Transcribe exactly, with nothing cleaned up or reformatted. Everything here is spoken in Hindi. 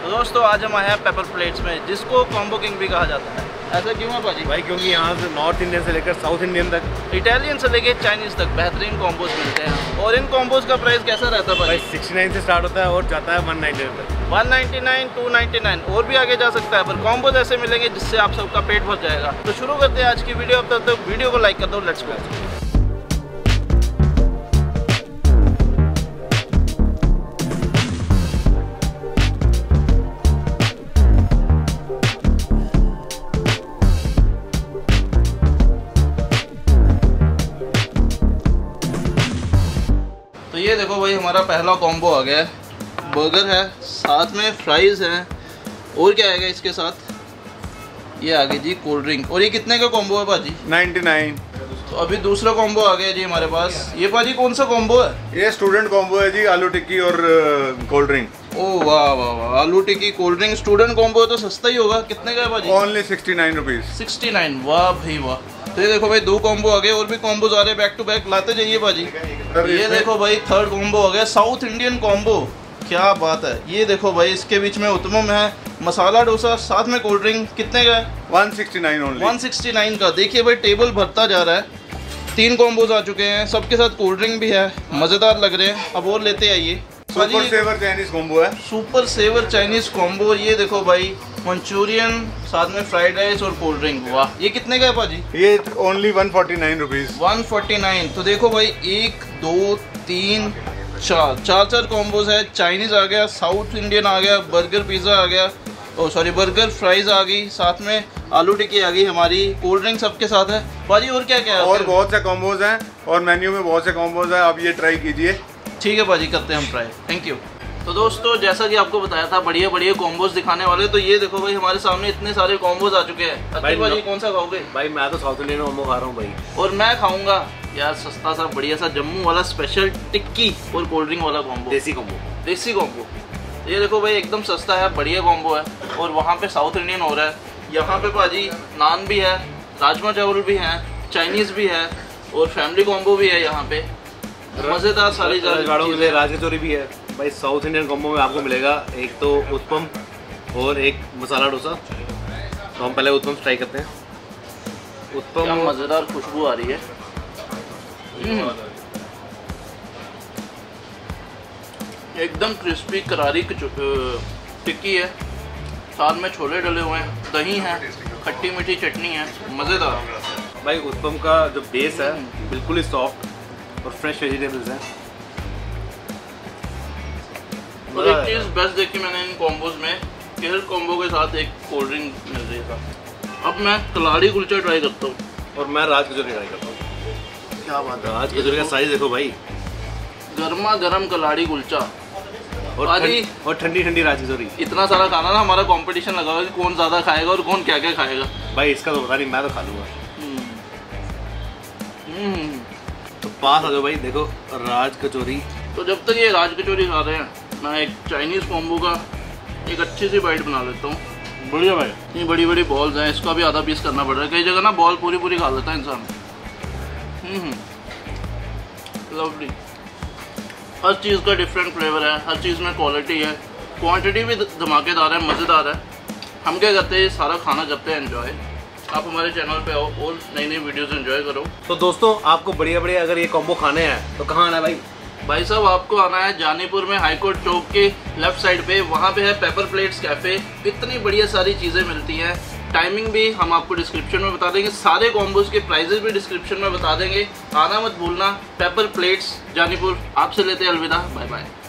तो दोस्तों आज हम आए हैं पेपर प्लेट्स में, जिसको कॉम्बो किंग भी कहा जाता है। ऐसा क्यों है भाजी? भाई क्योंकि यहाँ से नॉर्थ इंडियन से लेकर साउथ इंडियन तक, इटालियन से लेकर चाइनीज तक बेहतरीन कॉम्बोज मिलते हैं। और इन कॉम्बोज का प्राइस कैसा रहता है भाई? सिक्सटी नाइन से स्टार्ट होता है और जाता है वन नाइन्टी नाइन तक। One ninety nine, two ninety nine और भी आगे जा सकता है, पर कॉम्बोज ऐसे मिलेंगे जिससे आप सबका पेट भर जाएगा। तो शुरू करते हैं आज की वीडियो। अब तक तो वीडियो को लाइक कर दो। Let's go. तो ये देखो भाई, हमारा पहला कॉम्बो आ गया है। बर्गर है, साथ में फ्राइज़ हैं, और क्या आएगा इसके साथ? ये आ गई जी कोल्ड ड्रिंक। और ये कितने का कॉम्बो है भाजी? Ninety nine. तो अभी दूसरा कॉम्बो आ गया जी हमारे पास। ये भाजी कौन सा कॉम्बो है? ये स्टूडेंट कॉम्बो है जी, आलू टिक्की और कोल्ड ड्रिंक। ओह वाह वाह वाह, aloo tikki cold drink student combo है तो सस्ता ही होगा। कितने का है भाजी? Only sixty nine rupees. Sixty nine. वाह भाई वाह। तो ये देखो भाई, दो कॉम्बो आ गए, और भी कॉम्बोज आ रहे हैं बैक टू बैक, लाते जाइए भाजी। ये देखो भाई, थर्ड कॉम्बो आ गया, साउथ इंडियन कॉम्बो। क्या बात है। ये देखो भाई, इसके बीच में उत्तपम है, मसाला डोसा, साथ में कोल्ड ड्रिंक। कितने का है? One sixty nine only. One sixty nine का। देखिए भाई, टेबल भरता जा रहा है। तीन कॉम्बोज आ चुके हैं, सबके साथ कोल्ड ड्रिंक भी है, मज़ेदार लग रहे हैं। अब और लेते आइए। सुपर सेवर चाइनीज कॉम्बो है। Super saver Chinese combo. ये देखो भाई, मंचूरियन, साथ में फ्राइड राइस और कोल्ड ड्रिंक। वाह, ये कितने का है भाजी? ये only one forty nine rupees. One forty nine. तो देखो भाई, एक दो तीन चार चार चार कॉम्बोज है। चाइनीज़ आ गया, साउथ इंडियन आ गया, बर्गर पिज़्ज़ा आ गया, ओ सॉरी बर्गर फ्राइज़ आ गई, साथ में आलू टिक्की आ गई हमारी, कोल्ड ड्रिंक सबके साथ है भाजी। और क्या क्या है? और बहुत से कॉम्बोज हैं, और मेन्यू में बहुत से कॉम्बोज हैं, आप ये ट्राई कीजिए। ठीक है भाजी, करते हैं हम ट्राई। Thank you. तो दोस्तों, जैसा कि आपको बताया था बढ़िया बढ़िया कॉम्बोज दिखाने वाले, तो ये देखो भाई, हमारे सामने इतने सारे कॉम्बोज आ चुके हैं। भाई भाजी कौन सा खाओगे? भाई मैं तो साउथ इंडियन मोमो खा रहा हूँ भाई। और मैं खाऊंगा यार सस्ता सा बढ़िया सा जम्मू वाला स्पेशल टिक्की और कोल्ड ड्रिंक वाला combo, desi combo. Desi combo. ये देखो भाई, एकदम सस्ता है, बढ़िया कॉम्बो है। और वहाँ पे साउथ इंडियन हो रहा है, यहाँ पे भाजी नान भी है, राजमा चावल भी हैं, चाइनीज़ भी है, और फैमिली कॉम्बो भी है यहाँ पे। मज़ेदार सारी गाड़ों के लिए राज कचौरी भी है भाई। साउथ इंडियन कॉम्बो में आपको मिलेगा एक तो उत्तपम और एक मसाला डोसा। तो हम पहले उत्तपम ट्राई करते हैं। उत्तपम, मज़ेदार खुशबू आ रही है। एकदम क्रिस्पी करारी टिक्की है, साथ में छोले डले हुए हैं, दही है, खट्टी मीठी चटनी है, मज़ेदार। भाई उत्तपम का जो बेस है बिल्कुल ही सॉफ्ट और फ्रेश वेजिटेबल्स हैं। और एक चीज़ बेस्ट देखी मैंने इन कॉम्बोज में, केहल कॉम्बो के साथ एक कोल्ड ड्रिंक मिल रही था। अब मैं कलाड़ी कुलचा ट्राई करता हूँ, और मैं राज कचौरी ट्राई करता हूँ। क्या बात है। राज कचौरी का साइज देखो भाई, गर्मा गर्म कलाड़ी कुलचा और और ठंडी ठंडी राज कचौरी। इतना सारा खाना ना, हमारा कंपटीशन लगा हुआ कि कौन ज़्यादा खाएगा और कौन क्या क्या खाएगा। भाई इसका तो पता नहीं, मैं तो खा लूँगा। हम्म तो पास आ जाओ भाई, देखो राज कचौरी। तो जब तक ये राज कचौरी खा रहे हैं, मैं एक चाइनीज़ कॉम्बो का एक अच्छी सी बाइट बना लेता हूँ। बढ़िया भाई। इतनी बड़ी बड़ी बॉल्स हैं, इसका भी आधा पीस करना पड़ रहा है। कई जगह ना बॉल पूरी पूरी खा लेता है इंसान। हम्म लवली। हर चीज़ का डिफरेंट फ्लेवर है, हर चीज़ में क्वालिटी है, क्वांटिटी भी धमाकेदार है, मज़ेदार है। हम क्या करते हैं, सारा खाना करते हैं एंजॉय। आप हमारे चैनल पे आओ और नई नई वीडियोस एंजॉय करो। तो दोस्तों, आपको बढ़िया बढ़िया अगर ये कॉम्बो खाने हैं तो कहाँ आना है भाई? भाई साहब, आपको आना है जानीपुर में, हाईकोर्ट चौक के लेफ्ट साइड पे, वहाँ पे है पेपर प्लेट्स कैफ़े। इतनी बढ़िया सारी चीज़ें मिलती हैं। टाइमिंग भी हम आपको डिस्क्रिप्शन में बता देंगे, सारे कॉम्बोज के प्राइजेस भी डिस्क्रिप्शन में बता देंगे। आना मत भूलना। Paper plates Janipur. आपसे लेते हैं अलविदा, बाय बाय।